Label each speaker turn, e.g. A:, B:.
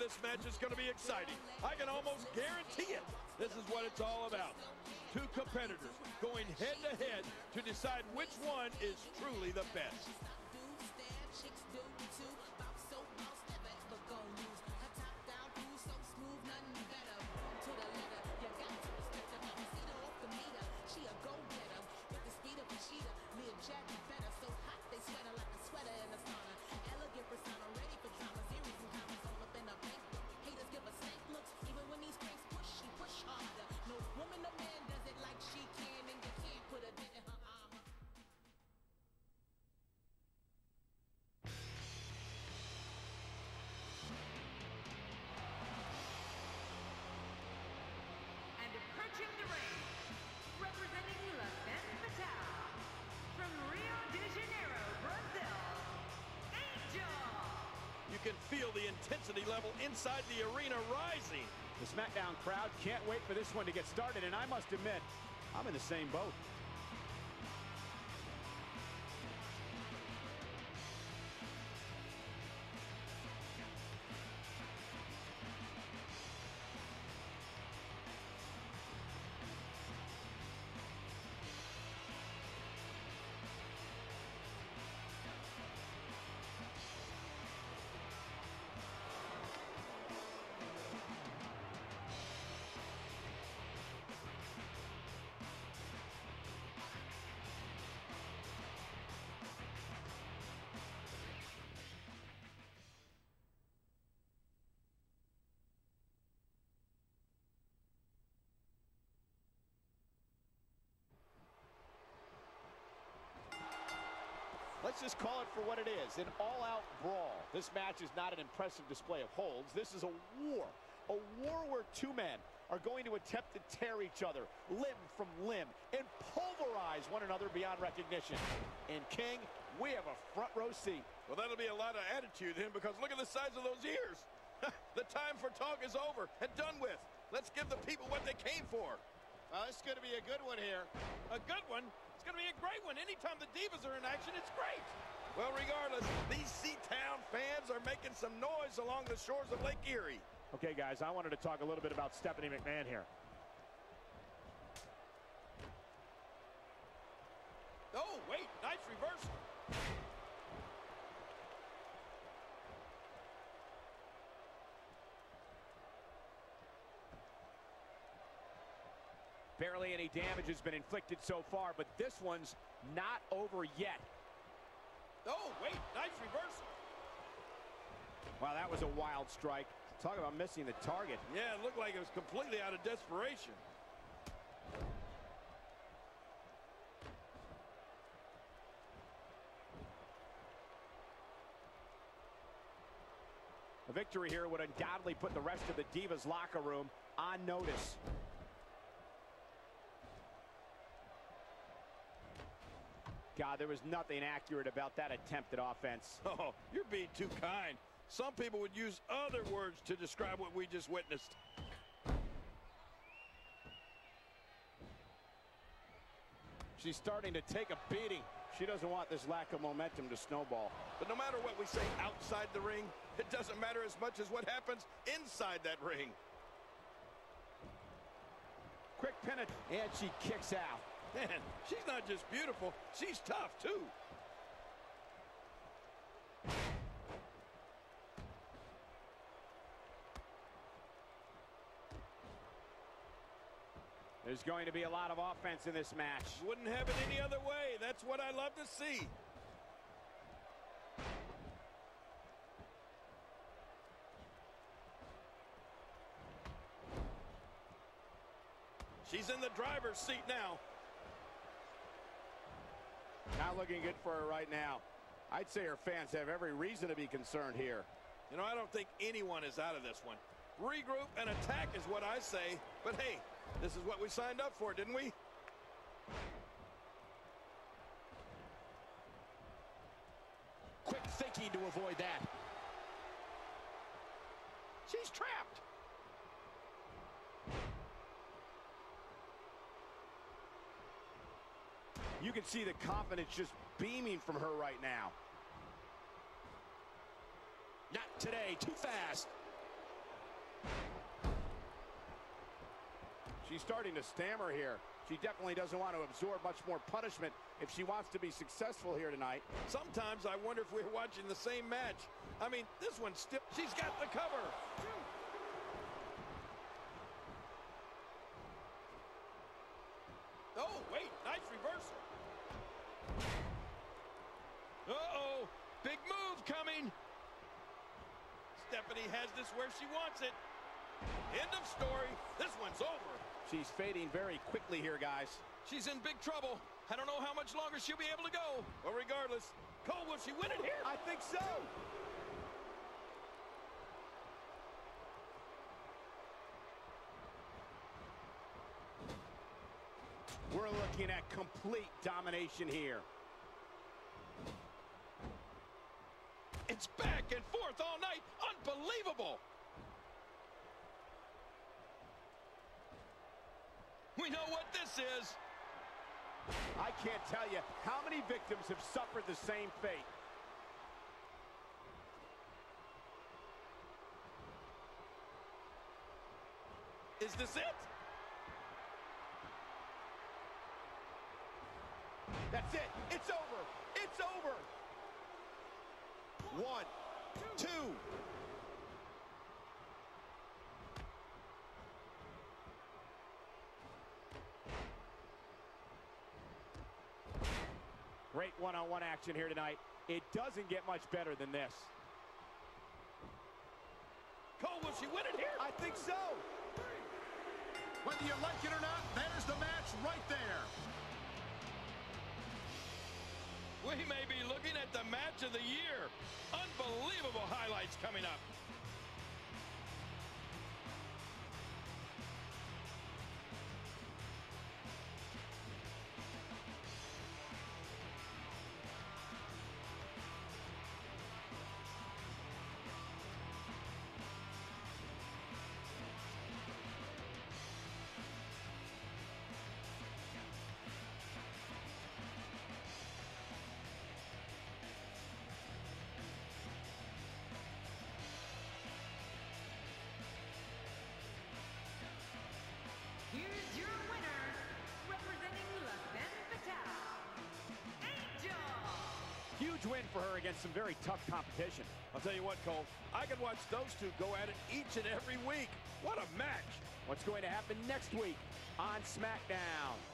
A: this match is going to be exciting. I can almost guarantee it. This is what it's all about. Two competitors going head-to-head to decide which one is truly the best.
B: Approaching the ring, representing La Femme Fatale, from Rio de Janeiro, Brazil, Angel.
A: You can feel the intensity level inside the arena rising.
C: The SmackDown crowd can't wait for this one to get started, and I must admit, I'm in the same boat. Let's just call it for what it is, an all-out brawl. This match is not an impressive display of holds. This is a war where two men are going to attempt to tear each other limb from limb and pulverize one another beyond recognition. And King, we have a front row seat.
A: Well, that'll be a lot of attitude then, because look at the size of those ears. The time for talk is over and done with. Let's give the people what they came for.
C: This is going to be a good one here.
A: A good one? It's going to be a great one. Anytime the Divas are in action, it's great. Well, regardless, these C-Town fans are making some noise along the shores of Lake Erie.
C: Okay, guys, I wanted to talk a little bit about Stephanie McMahon here.
A: Oh, wait, nice reversal.
C: Barely any damage has been inflicted so far, but this one's not over yet.
A: Oh, wait, nice reversal.
C: Wow, that was a wild strike. Talk about missing the target.
A: Yeah, it looked like it was completely out of desperation.
C: A victory here would undoubtedly put the rest of the Divas locker room on notice. God, there was nothing accurate about that attempt at offense.
A: Oh, you're being too kind. Some people would use other words to describe what we just witnessed.
C: She's starting to take a beating. She doesn't want this lack of momentum to snowball.
A: But no matter what we say outside the ring, it doesn't matter as much as what happens inside that ring.
C: Quick pin it, and she kicks out.
A: Man, she's not just beautiful, she's tough too.
C: There's going to be a lot of offense in this match.
A: Wouldn't have it any other way. That's what I love to see. She's in the driver's seat now.
C: Not looking good for her right now. I'd say her fans have every reason to be concerned here.
A: You know, I don't think anyone is out of this one. Regroup and attack is what I say. But hey, this is what we signed up for, didn't we?
C: Quick thinking to avoid that.
A: She's trapped.
C: You can see the confidence just beaming from her right now. Not today, too fast. she's starting to stammer here. She definitely doesn't want to absorb much more punishment if she wants to be successful here tonight.
A: Sometimes I wonder if we're watching the same match. I mean, this one's still, she's got the cover. Oh, wait, nice reversal. Uh-oh, big move coming. Stephanie has this where she wants it. End of story. This one's over.
C: She's fading very quickly here, guys.
A: She's in big trouble. I don't know how much longer she'll be able to go. But regardless, Cole, will she win it here?
C: I think so. We're looking at complete domination here.
A: It's back and forth all night. Unbelievable. We know what this is.
C: I can't tell you how many victims have suffered the same fate.
A: Is this it?
C: That's it. It's over. It's over. 1, 2. Great one-on-one action here tonight. It doesn't get much better than this.
A: Cole, will she win it here?
C: I think so.
D: Whether you like it or not, there's the match right there.
A: We may be looking at the match of the year. Unbelievable highlights coming up.
B: Here's your winner, representing La Femme Fatale, Angel.
C: Huge win for her against some very tough competition.
A: I'll tell you what, Cole, I could watch those two go at it each and every week. What a match.
C: What's going to happen next week on SmackDown?